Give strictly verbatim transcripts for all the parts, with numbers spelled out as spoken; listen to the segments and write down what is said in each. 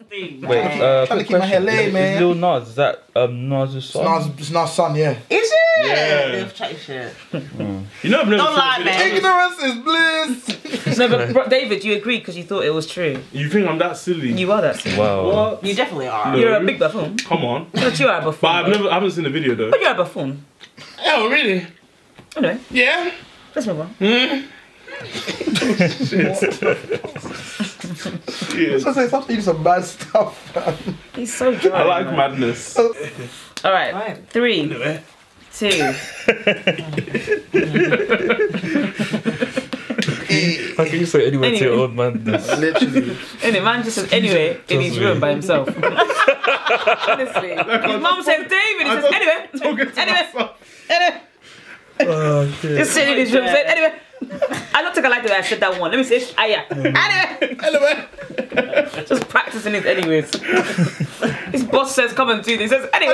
thing. Wait, uh, trying to keep my hair laid, man. Is Lil Nas, is that um, Nas' son? Nas, it's Nas' son, yeah. Is it? Yeah. Chatty shit. Mm. You know I've never Don't seen lie, the man. Ignorance is bliss. No, but bro, David, you agreed because you thought it was true. You think I'm that silly? You are that silly. Wow. What? You definitely are. No. You're a big buffoon. Come on. But you are a buffoon. But I've never, I haven't seen the video though. But you're a buffoon. Oh, really? Anyway, Yeah? let's move on. Mm. I was gonna say, stop eating some bad stuff, man. He's so dry. I like man. madness. All right, Right. three, Anyway. two. How can you say anyway to your Anyway. old man this? Literally. Anyway, man just says anyway in his me. room by himself. Honestly, his mum says David. He says anyway, Talking to anyway, myself. anyway. Oh, shit. Just sitting in his room saying anyway. I don't think I like the way I said that one. Let me say it. Ah, yeah. Anyway. Anyway. Just practicing it anyways. His boss says come and do this. He says anyway.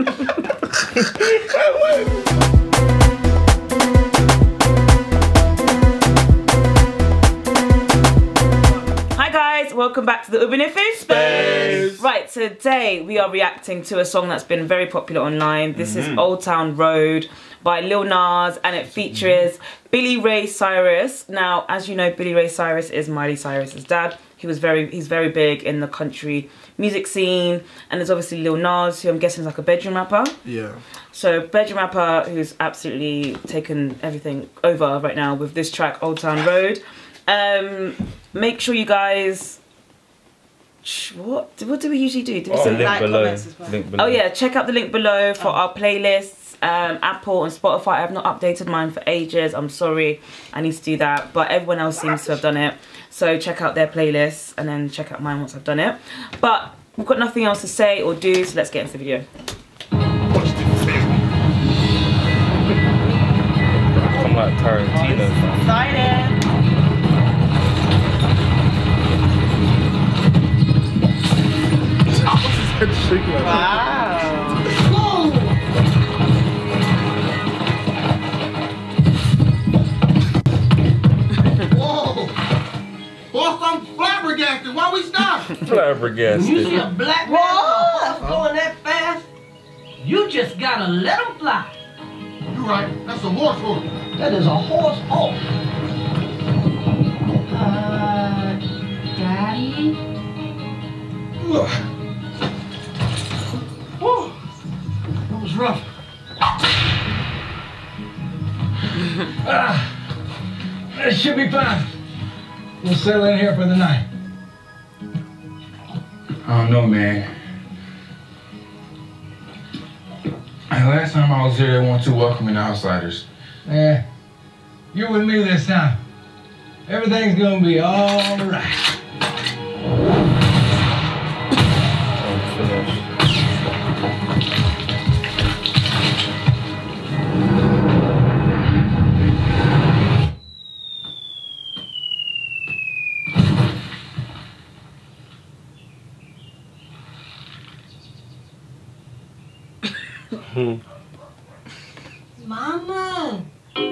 Hi guys, welcome back to the Urban Affairs Space. Right, today we are reacting to a song that's been very popular online. This is Old Town Road by Lil Nas, and it features Billy Ray Cyrus. Now, as you know, Billy Ray Cyrus is Miley Cyrus's dad. He was very, he's very big in the country music scene, and there's obviously Lil Nas, who I'm guessing is like a bedroom rapper. Yeah. So bedroom rapper who's absolutely taken everything over right now with this track, Old Town Road. Um, make sure you guys. What? What do we usually do? do we Oh, say link like below. comments as well. Link below. Oh yeah, check out the link below for our playlists. Um, Apple and Spotify. I have not updated mine for ages. I'm sorry. I need to do that. But everyone else seems to have done it. So check out their playlists and then check out mine once I've done it. But we've got nothing else to say or do, so let's get into the video. I'm like Tarantino. Excited. Wow. Whoa! Boss, I'm flabbergasted. Why we stop? You see Flabbergasted. a black man on a horse going that fast? You just gotta let him fly. You're right. That's a horse horse. That is a horse horse. Uh, Daddy? Whew. That was rough. Ah, it should be fine. We'll settle in here for the night. I don't know, man. And last time I was here, they weren't too welcoming to outsiders. Yeah, you're with me this time. Everything's gonna be all right. I'm finished. Mama.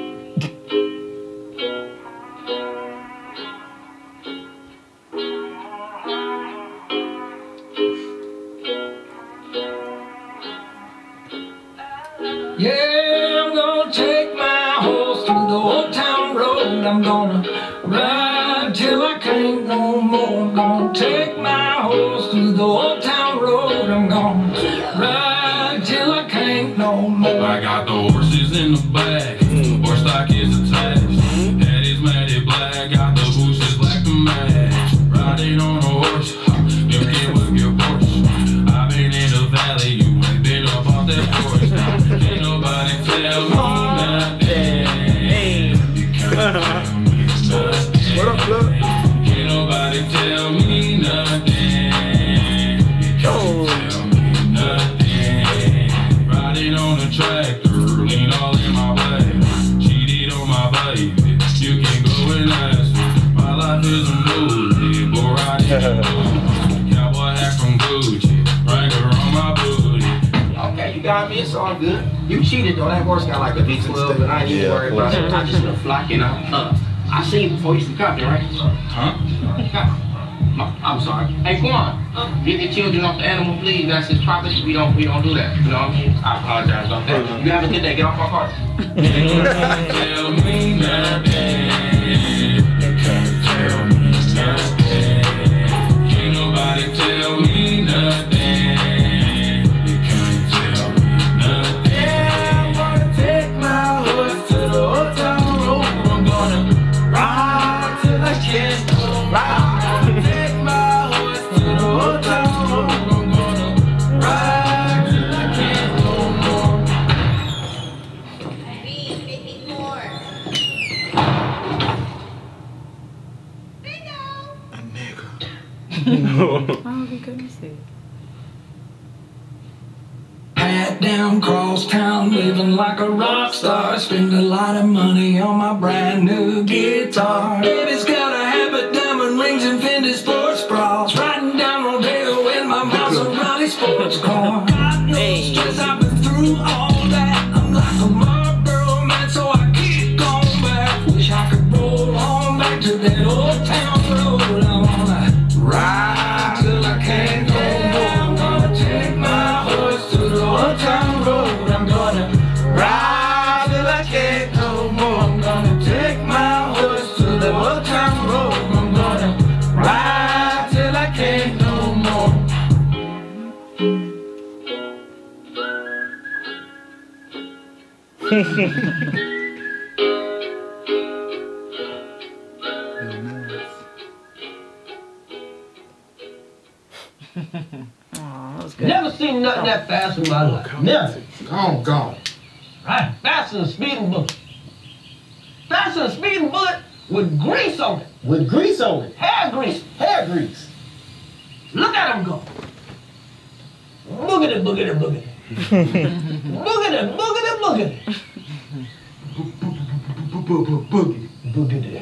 Yeah, I'm gonna take my horse through the old town road. I'm gonna ride till I can't no more. I'm gonna take my horse through the old town road. I'm gonna ride till I can't no more. I got the horses in the back, horse stock is attached. Daddy's matted black, got the bushes black to match. Riding on a horse, you can't whip your Porsche. I've been in the valley, you ain't been up off that porch. Can't nobody tell me nothing. You can't tell me nothing. What up, blood? Can't nobody tell me nothing. You can't tell me nothing. Riding on the tractor, lean all in my bag. Cheated on my baby, you can go and ask her. My life is a movie, boy, riding a movie. Cowboy hat from Gucci, Wrangler on my booty. Okay, you got me. It's all good. You cheated though. That horse got like a V twelve, and I ain't even Yeah, worried about it. I just been flocking out. Uh, I seen you before you used to copy, right? Huh? You I'm sorry. Hey, Quan, get the children off the animal, please. That's his property. We don't, we don't do that. You know what I mean? I apologize about that. You have a good day. Get off my car. Tell me nothing. Can't tell me nothing. Can't nobody tell me nothing. You can't tell me nothing. Yeah, I'm gonna take my horse to the old town road. I'm gonna ride till I can't no more. I'm gonna take my horse to the old town road. I'm gonna ride till I can't no more. Oh, we couldn't see. Hat down, cross town, living like a rock star. Spend a lot of money on my brand new guitar. Baby's got a habit, diamond rings and Fendi sports bras. Riding down Rodeo in my Maserati sports car. Got no stress, I've been through all that. I'm like a Marlboro man, so I keep going back. Wish I could roll on back to that old town road. I wanna ride till I can't go more. I'm gonna take my horse to the old town road. I'm gonna ride till I can't no more. I'm gonna take my horse to the old town road. I'm gonna ride till I can't no more. Oh, that was good. Never seen nothing that fast in my life. Never. Gone, gone. Right? Faster than a speeding bullet. Faster than a speeding bullet with grease on it. With grease on it. Hair grease. Hair grease. Look at him go. Boogity, boogity, boogity. Boogity, boogity, boogity. Boogie. Boogity.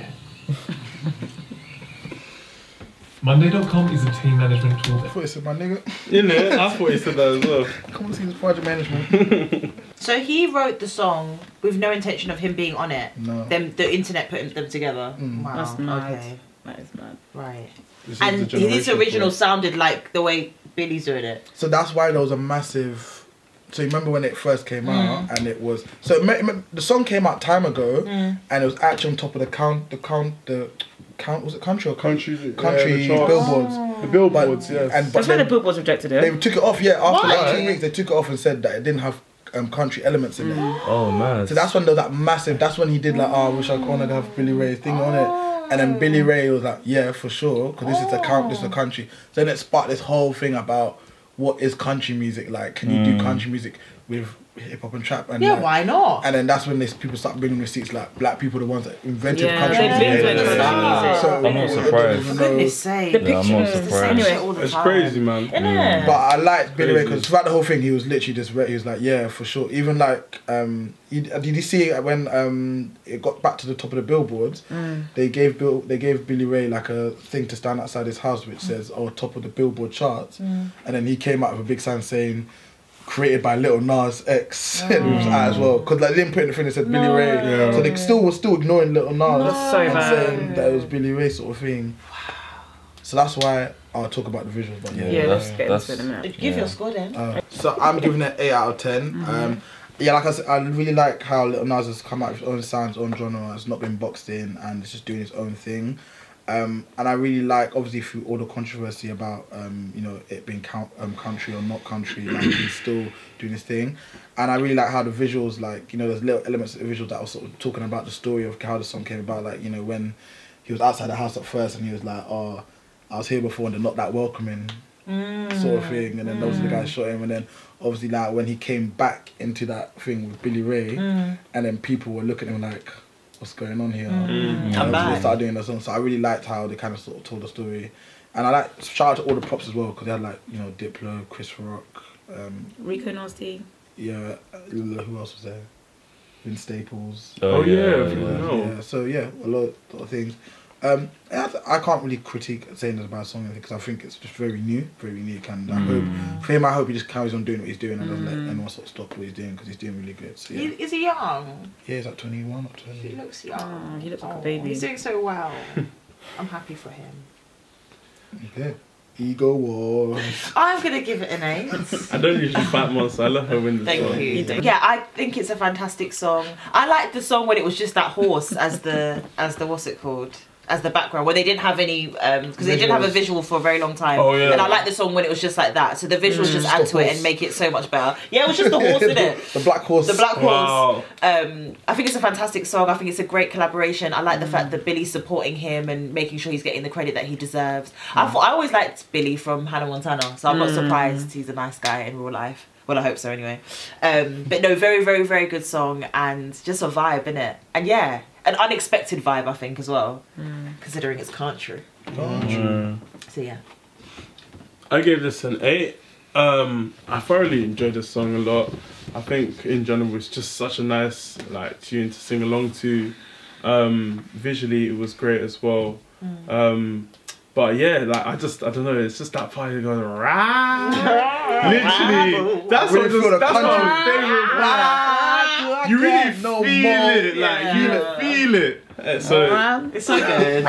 Monday dot com is a team management tool. I thought it said my nigga. You know, I thought he said that as well. Come on, see this project management. So he wrote the song with no intention of him being on it. No. Them, the internet putting them together. Mm. Wow. That's mad. Okay. That is mad. Right. This is And the his generation original for it. sounded like the way Billy's doing it. So that's why there was a massive. So you remember when it first came out, and it was so it me- me- the song came out time ago, and it was actually on top of the count, the count, the count was it country or country, Country, country yeah, the charts. billboards, The billboards, But- yes. and but That's why the then Billboards rejected it. they took it off. Yeah, after like Why? two weeks, they took it off and said that it didn't have um, country elements in it. Oh man. So that's when there was that massive. That's when he did like, oh, I wish I could have Billy Ray's thing on it. And then Billy Ray was like, yeah, for sure, because this is the count, this is the country. So then it sparked this whole thing about what is country music like? Can you do country music with hip hop and trap? And Yeah, like, why not? And then that's when these people start bringing receipts like black people, the ones that invented Yeah, country they've music. invented country music. So, I'm not I don't surprised. even For know. goodness sake. The Yeah, I'm picture not is the surprised. same. Anyway, all the It's time. crazy, man. Innit? But I liked Billy Ray Crazy. because throughout the whole thing, he was literally just re- he was like, yeah, for sure. Even like, um, you, did you see it when um it got back to the top of the billboards? They gave Bill, they gave Billy Ray like a thing to stand outside his house, which says, "Oh, top of the Billboard charts," and then he came out with a big sign saying, "Created by Little Nas X," and it was out as well because like, they didn't put it in the thing that said Billy Ray, Yeah. so they still were still ignoring Little Nas That's so and bad. saying that it was Billy Ray sort of thing. So that's why I'll talk about the visuals. But yeah, Yeah, let's Yeah, get that's- into it in a minute. Give Yeah. your score then. Uh, so I'm giving it eight out of ten. Um, yeah, like I said, I really like how Little Nas has come out with his own sound, his own genre. It's not been boxed in, and it's just doing its own thing. Um, and I really like, obviously, through all the controversy about, um, you know, it being count, um, country or not country, like he's still doing his thing. And I really like how the visuals, like, you know, there's little elements of the visuals that I was sort of talking about the story of how the song came about. Like, you know, when he was outside the house at first, and he was like, "Oh, I was here before, and they're not that welcoming." Sort of thing, and then those are the guys shot him, and then obviously like when he came back into that thing with Billy Ray, and then people were looking at him like, "What's going on here?" And I'm obviously back. they started doing the song, so I really liked how they kind of sort of told the story, and I like shout out to all the props as well because they had like, you know, Diplo, Chris Rock, um, Rico Nasty. yeah, uh, who else was there? Vince Staples. Oh, yeah, Yeah, I know. yeah, so yeah, a lot, lot of things. Um, and I, th- I can't really critique saying it's a bad song because I think it's just very new, very unique, and I hope for him, I hope he just carries on doing what he's doing and doesn't let anyone sort of stop what he's doing because he's doing really good. So He- yeah, Is he young? yeah, he's like twenty-one or He twenty. looks young. Oh, he looks like a Oh, baby. He's doing so well. I'm happy for him. Okay. Ego Wars. I'm gonna give it an eight. I don't usually fight Monster. I love her win the Thank song. you. Yeah, I think it's a fantastic song. I liked the song when it was just that horse as the as the what's it called? As the background, where they didn't have any, because um, they didn't have a visual for a very long time. Oh, yeah. And I like the song when it was just like that. So the visuals Mm. just Just add the to it horse. and make it so much better. Yeah, it was just the horse, isn't it? The black horse. The black horse. Wow. Um, I think it's a fantastic song. I think it's a great collaboration. I like the fact that Billy's supporting him and making sure he's getting the credit that he deserves. I thought I always liked Billy from Hannah Montana, so I'm not surprised he's a nice guy in real life. Well, I hope so anyway. Um, but no, very, very, very good song and just a vibe, innit? And yeah, an unexpected vibe, I think, as well, considering it's country. Mm. So yeah. I gave this an eight. Um, I thoroughly enjoyed this song a lot. I think in general it's just such a nice like tune to sing along to. Um, visually it was great as well. Um, but yeah, like I just I don't know. It's just that part that goes rah. Literally, that's Really what feel the just, that's country. my favorite part. You really No feel more. it, like Yeah. you feel it. Uh, So It's so good.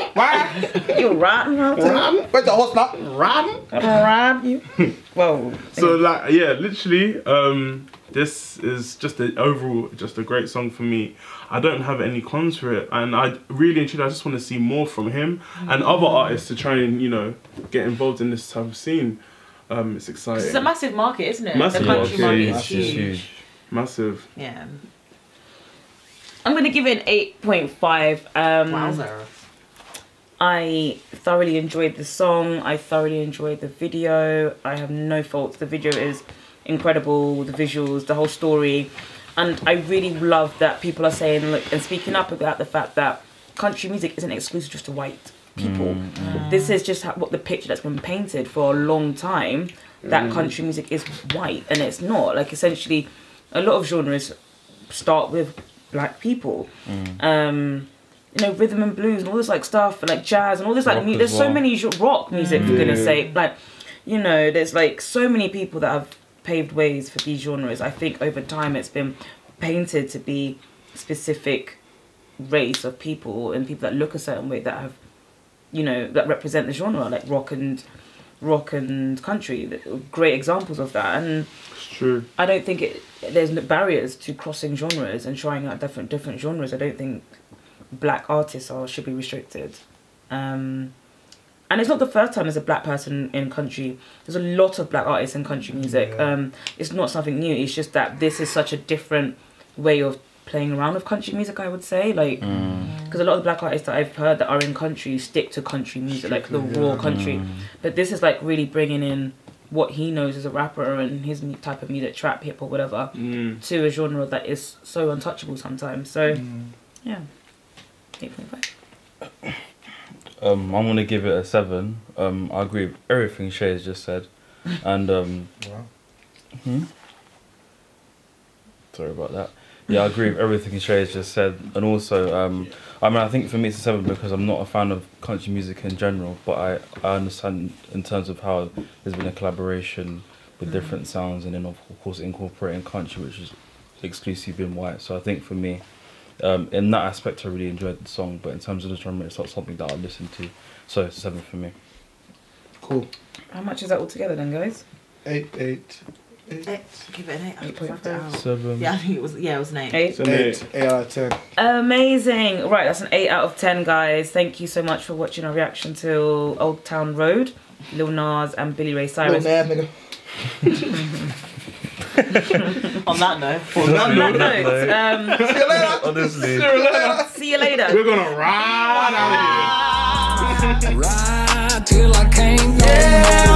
You rotten, Where's the horse now? rob you. Whoa. So like yeah, literally, um, this is just a overall just a great song for me. I don't have any cons for it, and I really and truly I just want to see more from him and other artists to try and you know get involved in this type of scene. Um, it's exciting. It's a massive market, isn't it? Massive the country market. market Yeah, is That's huge. just huge. Massive. Yeah. I'm gonna give it an eight point five. Um, Wowzer. I thoroughly enjoyed the song. I thoroughly enjoyed the video. I have no faults. The video is incredible. The visuals, the whole story. And I really love that people are saying, look, and speaking up about the fact that country music isn't exclusive just to white people. This is just how, what the picture that's been painted for a long time, that country music is white, and it's not. Like, essentially, a lot of genres start with black people. Um, you know, rhythm and blues and all this like stuff, and like jazz and all this like Rock mu- as there's so well. many ge- rock music for goodness sake. Like, you know, there's like so many people that have paved ways for these genres. I think over time it's been painted to be specific race of people and people that look a certain way that have, you know, that represent the genre, like rock and rock and country. Great examples of that. And It's true. I don't think it there's no barriers to crossing genres and trying out different different genres. I don't think black artists are should be restricted. Um, and it's not the first time there's a black person in country. There's a lot of black artists in country music. Yeah. Um, it's not something new. It's just that this is such a different way of playing around with country music, I would say. Like, because a lot of the black artists that I've heard that are in country stick to country music, like the raw country. But this is like really bringing in what he knows as a rapper and his mu- type of music, trap, hip hop, whatever, Mm. to a genre that is so untouchable sometimes. So, yeah, eight point five. Um, I'm gonna give it a seven. Um, I agree with everything Shay has just said, and um, Wow. hmm? sorry about that. Yeah, I agree with everything Shay has just said, and also, um, I mean, I think for me it's a seven because I'm not a fan of country music in general, but I, I understand in terms of how there's been a collaboration with different sounds, and then of course incorporating country, which is exclusively been white. So I think for me, um, in that aspect, I really enjoyed the song, but in terms of the genre, it's not something that I listen to. So it's a seven for me. Cool. How much is that all together then, guys? Eight, eight, eight. Eight. Give it an eight. I Eight point worked it five. out. Seven. Yeah, I think it was. Yeah, it was an eight. Eight. It's an Eight. eight. Eight out of ten. Amazing. Right, that's an eight out of ten, guys. Thank you so much for watching our reaction to Old Town Road, Lil Nas and Billy Ray Little Cyrus. nab nigga. On that note. On that note, um, See you later. Honestly. see you later. We're gonna ride out of here. Ride till I can't no more.